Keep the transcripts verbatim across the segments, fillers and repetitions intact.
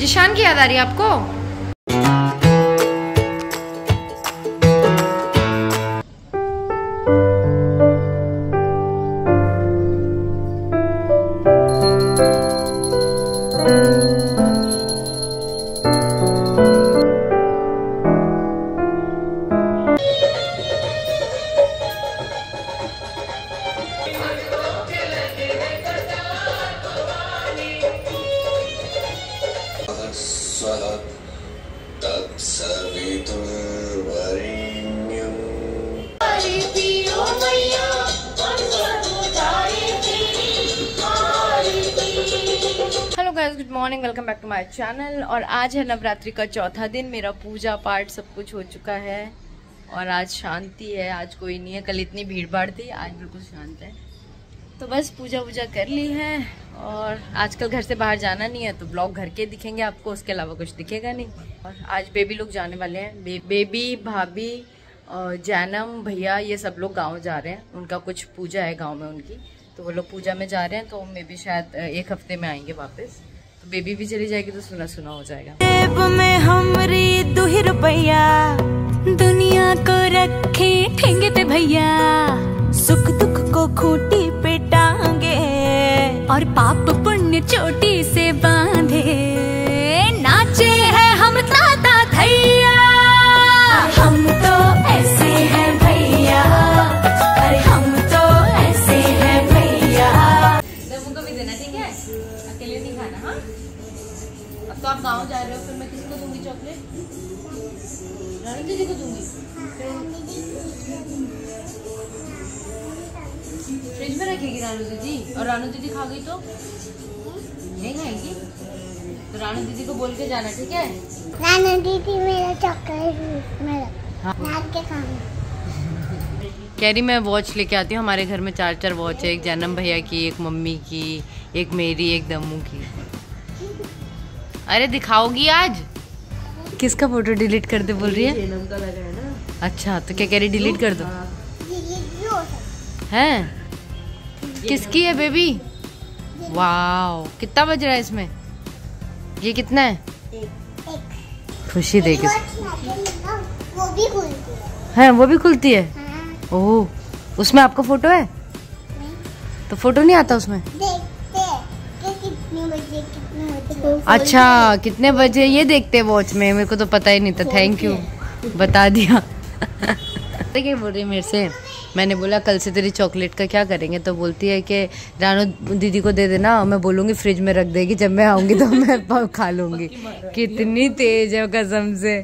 जिशान की याद आ रही है आपको? Hello guys, good morning, welcome back to my channel. और आज है नवरात्रि का चौथा दिन। मेरा पूजा पाठ सब कुछ हो चुका है और आज शांति है। आज कोई नहीं है, कल इतनी भीड़ भाड़ थी, आज बिल्कुल शांत है। तो बस पूजा वूजा कर ली है और आजकल घर से बाहर जाना नहीं है तो ब्लॉग घर के दिखेंगे आपको, उसके अलावा कुछ दिखेगा नहीं। और आज बेबी लोग जाने वाले हैं, बे, बेबी भाभी जैनम भैया ये सब लोग गाँव जा रहे हैं। उनका कुछ पूजा है गाँव में उनकी, तो वो लोग पूजा में जा रहे हैं। तो मे भी शायद एक हफ्ते में आएंगे वापस। तो बेबी भी चली जाएगी तो सुना सुना हो जाएगा। में हमरी दो ही रुपया दुनिया को रखे ठेंगे पे भैया, सुख दुख को खूंटी पे टांगे और पाप पुण्य चोटी से बांधे। नाचे हैं हम ताता थैया, हम तो ऐसे हैं भैया, अरे हम तो ऐसे हैं भैया। दमू को भी देना, ठीक है? अकेले नहीं खाना। हाँ, अब तो आप गाँव जा रहे हो, फिर मैं किसको दूंगी चॉकलेट? रानू दीदी को दूंगी। फ्रिज में रखेगी रानू दीदी, और रानू दीदी खा गई तो नहीं खाएगी। तो रानू दीदी को बोल के जाना, ठीक है? रानू दीदी मेरा चॉकलेट मेरा हाँ। के खाना। कह रही मैं वॉच लेके आती हूँ। हमारे घर में चार चार वॉच है, एक जन्म भैया की, एक मम्मी की, एक मेरी, एक दम्मू की। अरे दिखाओगी आज? किसका फोटो डिलीट कर दे बोल रही है? जन्म का लगा है ना। अच्छा, तो क्या कह रही डिलीट कर दो? हैं? किसकी है बेबी? वाओ, कितना बज रहा है इसमें? ये कितना है? खुशी देगी। वो भी खुलती है, वो भी खुलती है। ओह, उसमें आपका फोटो है? तो फोटो नहीं आता उसमें? देखते कि कितने बजे कितने बजे। अच्छा, कितने बजे ये देखते हैं वॉच में? मेरे को तो पता ही नहीं था, थैंक यू बता दिया। क्या बोल रही मेरे से? मैंने बोला कल से तेरी चॉकलेट का क्या करेंगे? तो बोलती है कि रानू दीदी को दे देना, मैं बोलूँगी फ्रिज में रख देगी, जब मैं आऊँगी तो मैं खा लूँगी। कितनी तेज है कसम से।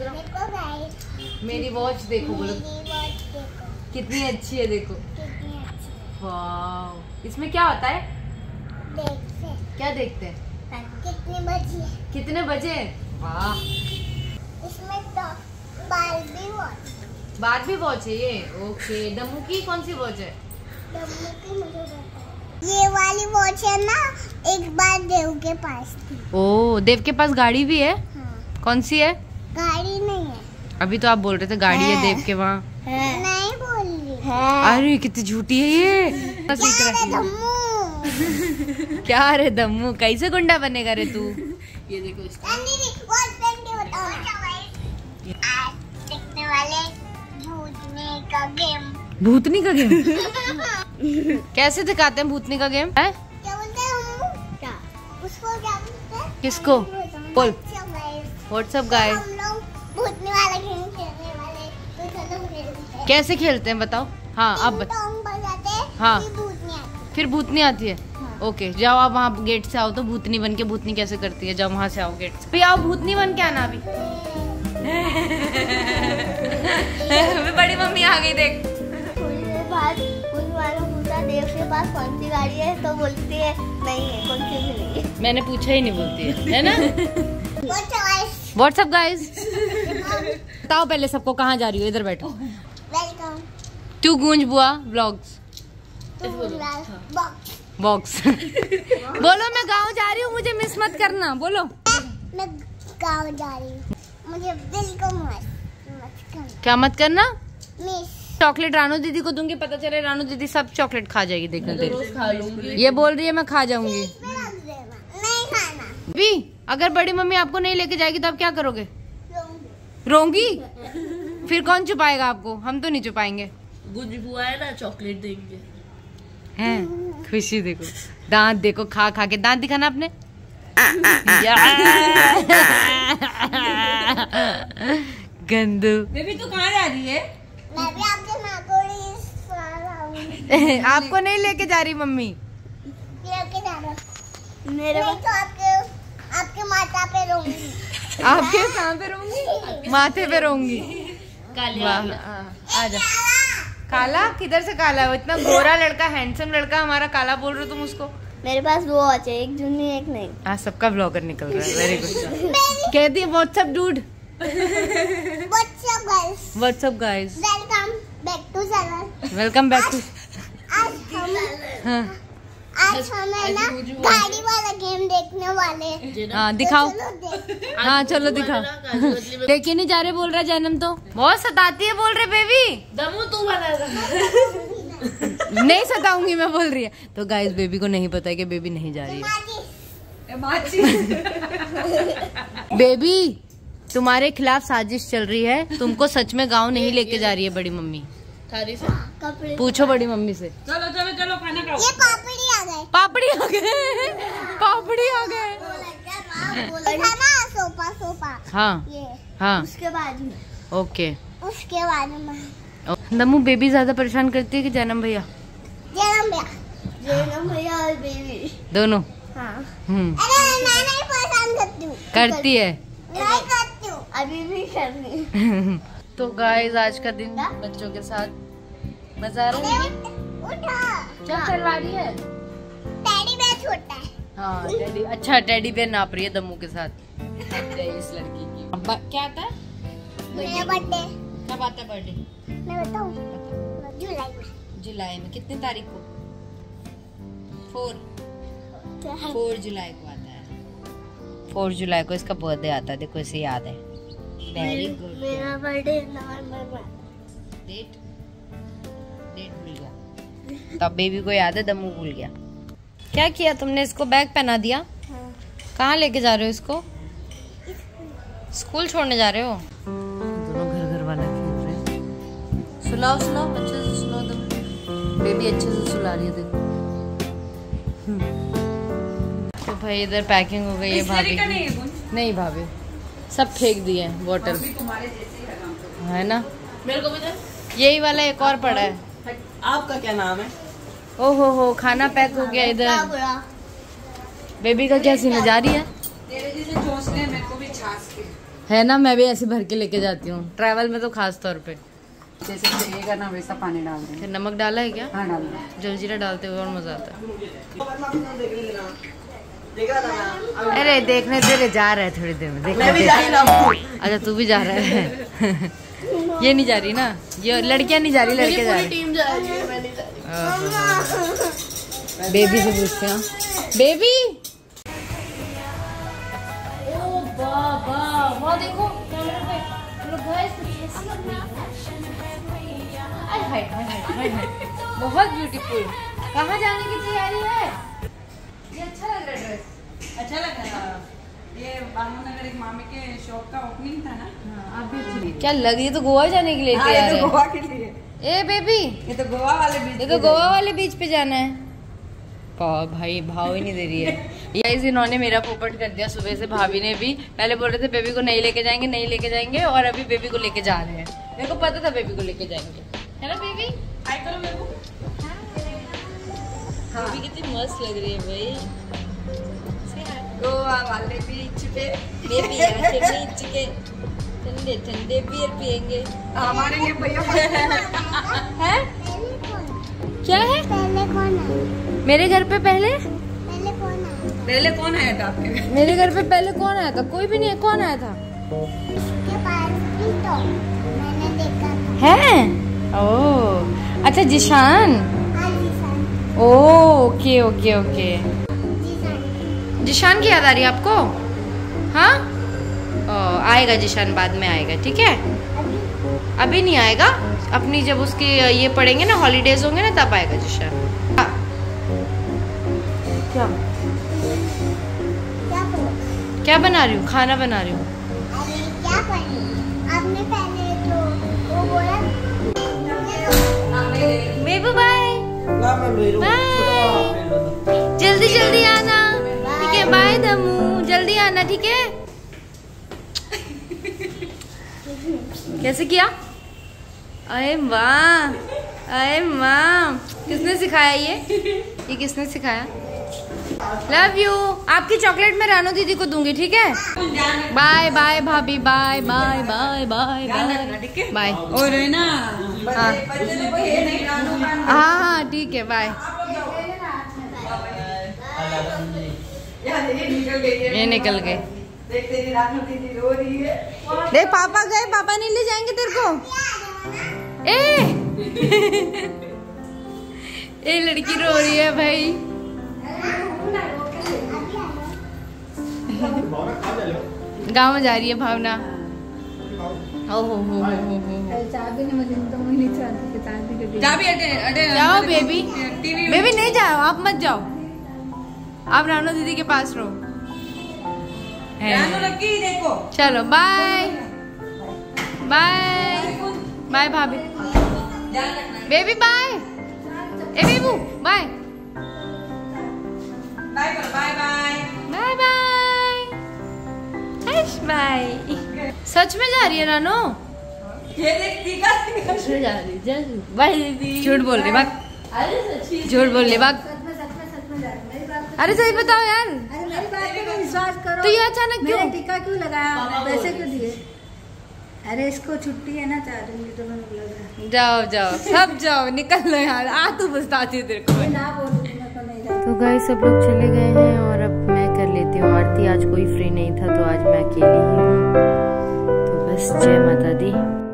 मेरी वॉच देखो, बोलो कितनी अच्छी है, देखो। वाह, इसमें क्या होता है? देखते क्या देखते हैं? कितने बजे कितने बजे? वाह, इसमें तो बारबी वॉच बारबी वॉच है ये। ओके, दम्मू की कौन सी वॉच है? दम्मू की मुझे पता है। ये वाली वॉच है ना, एक बार देव के पास थी। ओ, देव के पास गाड़ी भी है? हाँ। कौन सी है? गाड़ी नहीं है। अभी तो आप बोल रहे थे गाड़ी है, है देव के वहाँ। नहीं बोल रही है। अरे कितनी झूठी है ये। क्या रे दम्मू? क्या रे दम्मू, कैसे गुंडा बनेगा रे तू? ये देखो इसका। देखने वाले भूतनी का गेम। भूतनी का गेम? कैसे दिखाते हैं भूतनी का गेम? है? क्या बोलते हैं? क्या उसको क्या बोलते हैं? किसको? बोल। व्हाट्सअप गाइस, हम लोग भूतनी वाला गेम खेलने वाले, तो चलो खेलते हैं। कैसे खेलते हैं बताओ? हाँ अब बता। हाँ, फिर भूतनी आती है। हाँ। ओके, जाओ आप वहाँ गेट से आओ तो भूतनी बन के। भूतनी कैसे करती है? जाओ वहाँ से आओ गेट से। फिर आओ भूतनी बन के आना अभी। बड़ी मम्मी आ गई, देख। देव के पास कौन सी गाड़ी है? तो बोलती है नहीं है, कौन सी भी नहीं है। मैंने पूछा ही नहीं, बोलती है, है ना? व्हाट्सअप गाइस, बताओ पहले सबको कहाँ जा रही हो? इधर बैठो। वेलकम टू गूंज बुआ व्लॉग्स। बॉक्स। बोलो मैं गाँव जा रही हूँ, मुझे मिस मत करना। बोलो मैं गाँव जा रही हूँ, मुझे वेलकम मत करना। क्या मत करना? मिस। चॉकलेट रानू दीदी को दूंगी, पता चले रानू दीदी सब चॉकलेट खा जाएगी। देखना तेरी, ये बोल रही है मैं खा जाऊंगी। नहीं खाना। भी अगर बड़ी मम्मी आपको नहीं लेके जाएगी तो आप क्या करोगे? रोंगी? फिर कौन छुपाएगा आपको? हम तो नहीं छुपाएंगे। गुज बुआ है ना, चॉकलेट देंगे। हैं खुशी देखो, दांत देखो, खा खा के दांत दिखाना अपने। गंदू। बेबी तू कहाँ जा रही है? मैं भी आपके माँ को आपको नहीं लेके जा रही मम्मी। लेके जा रहा हूँ। मेरे तो आपके आपके माथा पे रहूंगी। आपके कहाँ पे रहूंगी? माथे पे रहूंगी। वाह, आजा। काला किधर से काला है? वो इतना गोरा लड़का, हैंडसम लड़का हमारा, काला बोल रहे हो तुम उसको? मेरे पास वो वॉच है, एक जूनी एक नहीं। आज सबका ब्लॉगर निकल रहा है। Very good. कहती है what's up dude. What's up guys. What's up guys. Welcome back to channel. Welcome back to. आज हम हाँ आज हम है ना गाड़ी वाला गेम देखने वाले हैं। हाँ दिखाओ। चलो देख। हाँ चलो दिखाओ। लेके नहीं जा रहे बोल रहा है जन्म, तो बहुत सताती है बोल रहे बेबी। दमू तू बना नहीं सताऊंगी मैं बोल रही है। तो गाइस बेबी को नहीं पता है कि बेबी नहीं जा रही है। बेबी तुम्हारे खिलाफ साजिश चल रही है, तुमको सच में गाँव नहीं लेके जा रही है बड़ी मम्मी। थारी से कपड़े पूछो बड़ी मम्मी से। चलो चलो चलो खाना खाओ। ये पापड़ी आ गए। पापड़ी आ गए। पापड़ी आ गए। था ना सोफा सोफा। हाँ ये हाँ उसके बाद में ओके। उसके बाद में नमू बेबी ज्यादा परेशान करती है कि जन्म भैया? जन्म भैया जन्म भैया और बेबी दोनों। हाँ। हम्म अरे मैं नहीं परेशान करती हूँ। करती है। नहीं करती हूँ, अभी भी कर रही। तो गाइस आज का दिन बच्चों के साथ मजा आ रहा है। उठा क्या करवा रही है? टेडी बेयर छोटा है। हाँ टेडी, अच्छा टेडी बेयर नाप रही है दम्मू के साथ। इस लड़की की अब क्या आता है? मेरा बर्थडे कब आता है बर्थडे? मैं बताऊँ जुलाई में। जुलाई में कितनी तारीख को? फोर फोर जुलाई को आता है। फोर जुलाई को इसका बर्थडे आता है। देखो इसे याद है। Very good. मेरा बर्थडे नवंबर में। डेट डेट भूल गया। तब बेबी को याद है, दम्मू भूल गया। क्या किया तुमने? इसको बैग पहना दिया? हाँ। कहाँ लेके जा रहे हो इसको? स्कूल छोड़ने जा रहे हो? दोनों घर घर वाला खेल रहे हैं। सुलाओ सुलाओ अच्छे से सुलाओ तुम। बेबी अच्छे से सुला रही है देखो। तो भाई इधर पैकिंग हो गई है भाभी की। नहीं भाभी सब फेंक दिए हैं बोतल, है ना? मेरे को भी दे। यही वाला एक और पड़ा है। आपका क्या नाम है? ओहो हो खाना पैक हो गया इधर। बेबी का क्या सीन जा रही है? तेरे जैसे चोंचले मेरे को भी छाछ के है ना, मैं भी ऐसे भर के लेके जाती हूँ ट्रैवल में तो खास तौर पे। जैसे चाहिएगा ना वैसा पानी डाल देंगे। फिर नमक डाला है क्या? हाँ डाल जलजीरा डालते हुए और मजा आता है। अरे देखने तेरे जा रहा है थोड़ी देर में। देखने दे। अच्छा तू भी जा रहा है। ये नहीं जा रही ना, ये लड़कियां नहीं जा रही, लड़के जा रहे। टीम जा रही है, मैं नहीं जा रही। बेबी से पूछते हैं। बेबी ओ बाबा वो देखो कैमरे पे लोग हाय हाय हाय हाय बहुत ब्यूटीफुल। कहाँ जाने की तैयारी है? ये अच्छा लग रहा है ड्रेस। अच्छा लग रहा है। ये बालूनगर एक मामी के शॉप का ओपनिंग था ना। हाँ, आप भी अच्छी लगी। क्या लग रही है? तो गोवा जाने के लिए हाँ, तैयार ये तो है। गोवा के लिए। ए बेबी ये तो गोवा वाले बीच ये तो गोवा वाले बीच पे जाना है। भाई भाव ही नहीं दे रही है। गाइस इन्होंने मेरा पोपट कर दिया सुबह से। भाभी ने भी पहले बोल रहे थे बेबी को नहीं लेके जाएंगे नहीं लेके जाएंगे, और अभी बेबी को लेके जा रहे हैं। मेरे को पता था बेबी को लेके जाएंगे, है ना बेबी? हाय करो मेरे को। हाँ। बेबी कितनी मस्त लग रही है भाई। गोवा वाले बीच पे बेबी आके बीच के ठंडे ठंडे बियर पियेंगे। हमारे भैया है क्या है? पहले कौन आया? मेरे घर पे पहले पहले कौन आया? पहले कौन आया था आपके घर? मेरे घर पे पहले कौन आया था? कोई भी नहीं है। कौन आया था? उसके पास भी तो मैंने देखा था। है ओ अच्छा जिशान। हाँ जीशान। ओ okay okay okay. Zeeshan Zeeshan की याद आ रही है आपको? हाँ ओ, आएगा जिशान बाद में आएगा, ठीक है? अभी अभी नहीं आएगा, अपनी जब उसके ये पढ़ेंगे ना हॉलीडेज होंगे ना तब आएगा जिशान। हाँ। क्या क्या बोला? क्या बना रही हूँ? खाना बना रही हूँ। अरे क्या पहनी? आपने पहने तो वो बोला। बेबू बाय बाय, जल्दी जल्दी आना, ठीक है? बाय दमू, जल्दी आना, ठीक है? कैसे किया? अरे वाह, अरे वाह, किसने सिखाया ये? ये किसने सिखाया? Love you. आपकी चॉकलेट मैं रानू दीदी को दूंगी, ठीक है? बाय बाय भाभी, bye bye bye bye bye bye. और है ना हाँ ये नहीं रानू का हाँ हाँ ठीक है, बाय। यार ये निकल गई ये निकल गए। देख तेरी रानू दीदी रो रही है। देख पापा गए, पापा नहीं ले जाएंगे तेरे को। ए ये लड़की रो रही है भाई। गाँव में जा रही है भावना। ओ हो हो हो हो हो। जा भी अटे अटे जाओ बेबी, टीवी बेबी नहीं जाओ, आप मत जाओ, आप रानू दीदी के पास रहो। रानू लकी देखो। चलो बाय बाय बाय भाभी, ध्यान रखना। बेबी बाय, ए बेबू बाय बाय करो, bye bye bye bye bye. सच में जा रही है रानू? ये देख टीका सच में जा रही है? बाय दीदी। झूठ बोल रही बात, झूठ बोल रही बात। अरे सही बताओ यार, अरे मेरी बात पे विश्वास करो। तो ये अचानक क्यों? मैंने टीका क्यों लगाया? पैसे क्यों दिए? अरे इसको छुट्टी है ना, चार दिन की, तो मैंने लगा। जाओ जाओ सब जाओ, निकल लो यार। आ तू बताती है तेरे को। ना बोलूं मैं तो नहीं जाती। तो गाइस सब लोग चले गए हैं और अब मैं कर लेती हूँ आरती। आज कोई फ्री नहीं था तो आज मैं अकेली ही हूँ। तो बस जय माता दी।